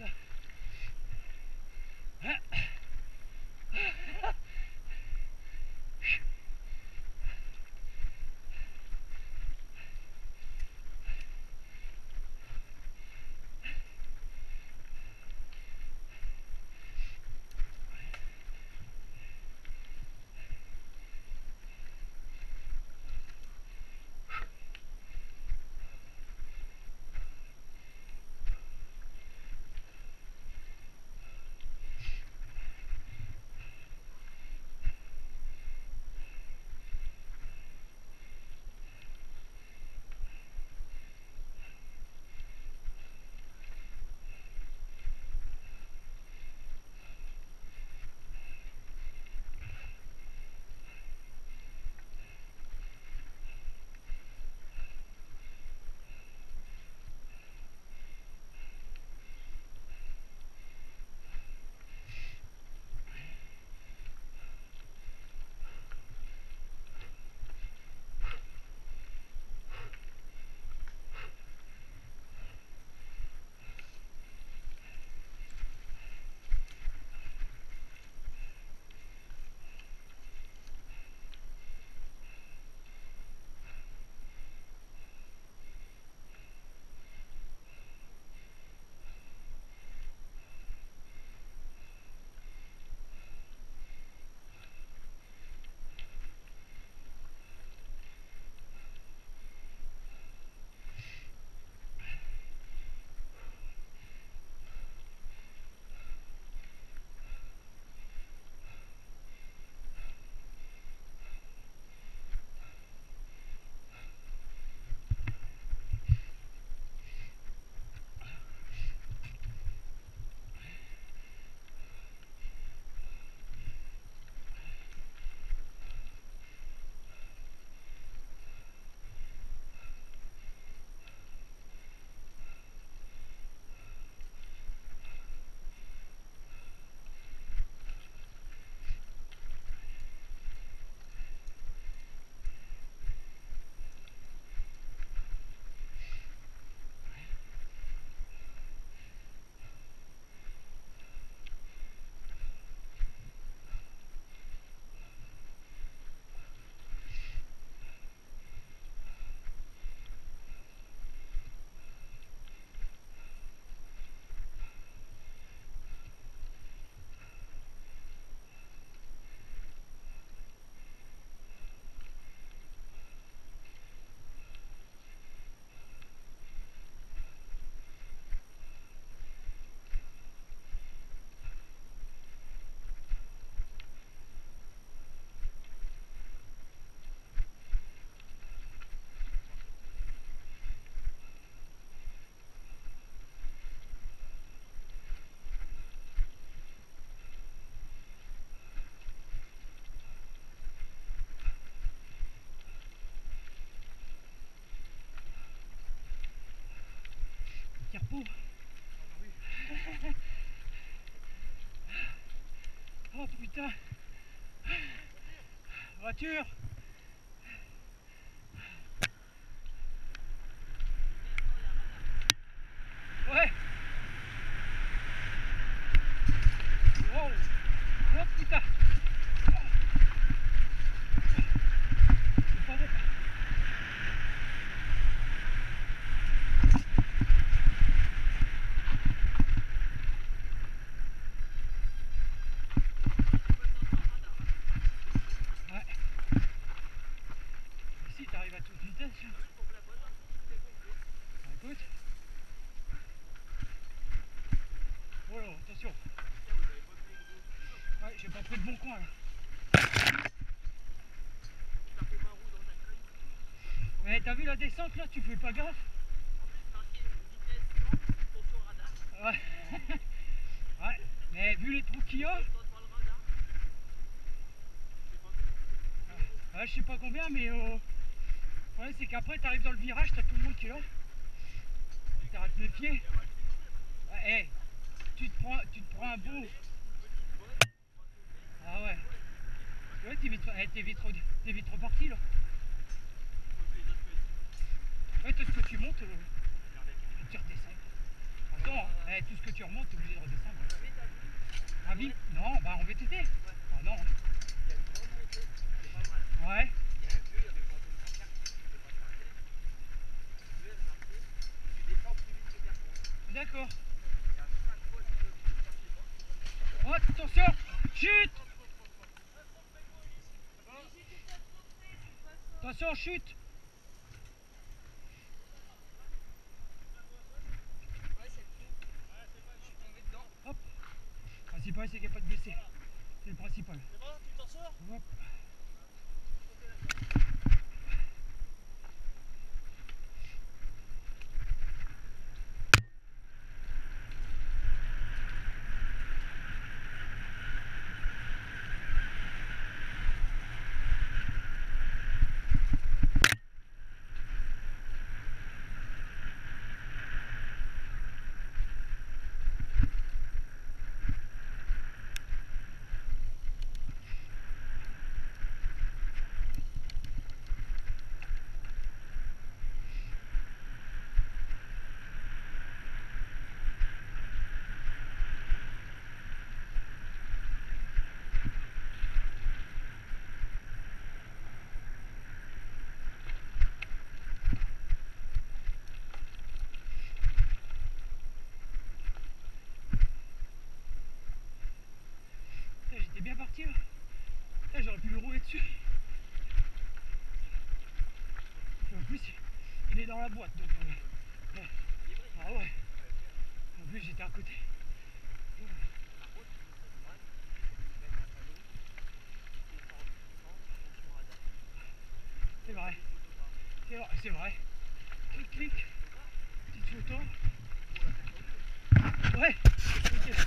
putain. Carpo. Oh putain. Voiture. Ouais. Wow. Oh putain. C'est pas bon. Ouais. Ici t'arrives à toute vitesse. Écoute. Oh là, attention. Ouais, j'ai pas pris le bon coin là. Mais t'as vu la descente là, tu fais pas gaffe. Ouais. Ouais, mais vu les trous qu'il y a. Ouais, je sais pas combien, mais ouais, c'est qu'après t'arrives dans le virage, t'as tout le monde qui est là. Tu t'arrêtes les pieds. Ouais, hey, tu te prends un beau. Ah ouais. Ouais, t'es vite reparti là. Ouais, tout ce que tu montes, tu redescends. Attends. Attention, tout ce que tu remontes, t'es obligé de redescendre. Ah oui? Non, bah en VTT. Ah non. Ouais. D'accord. Oh, attention! Chute! Attention, chute! Hop! Le principal, c'est qu'il n'y a pas de blessés. C'est le principal. C'est bon, tu t'en sors? Hop. J'étais bien parti là. J'aurais pu lui rouler dessus. Et en plus, il est dans la boîte donc. Ah ouais. En plus, j'étais à côté. C'est vrai. C'est vrai. Clic, clic. Petite photo. Ouais. Ok.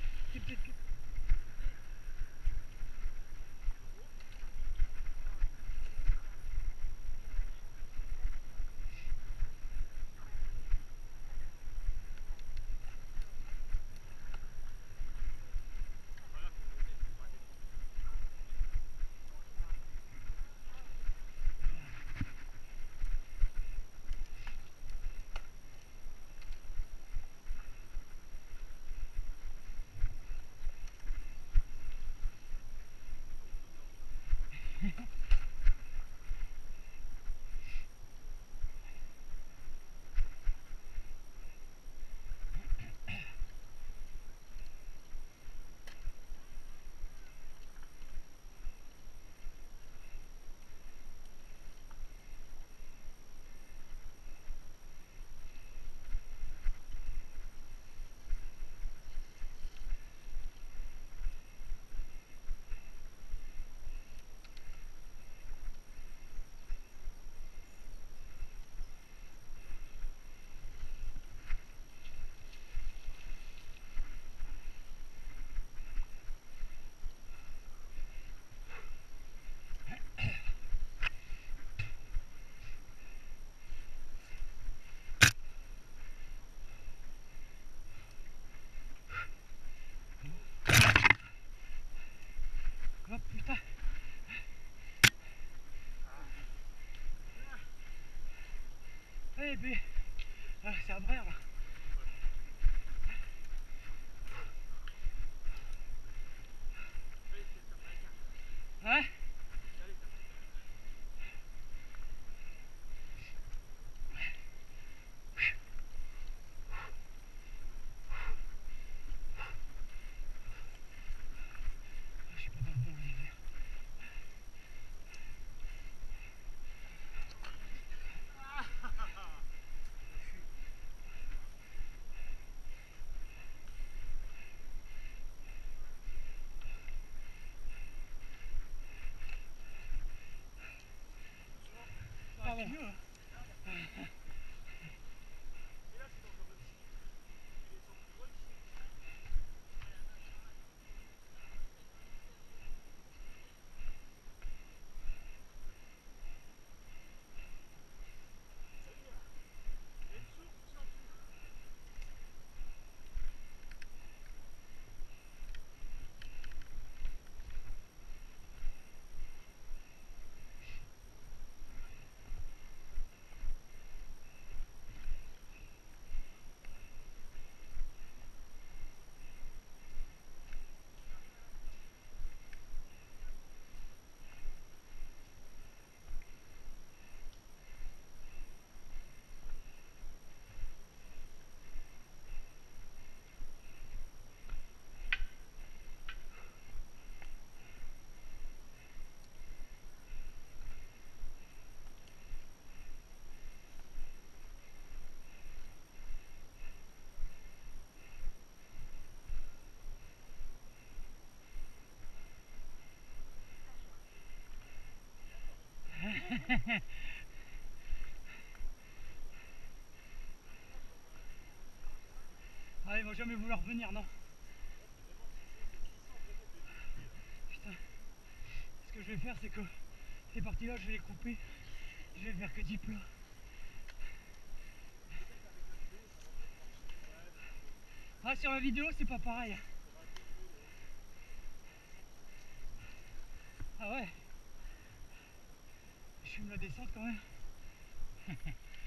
Hop, putain. Eh ben, c'est un brère là. Hein? Je suis pas dans le bon univers. Ah bon. Ah, ils vont jamais vouloir venir, non. Putain. Ce que je vais faire, c'est que ces parties-là, je vais les couper. Je vais faire que 10 plats. Ah, sur la vidéo, c'est pas pareil. Ah ouais. Je fume la descente quand même.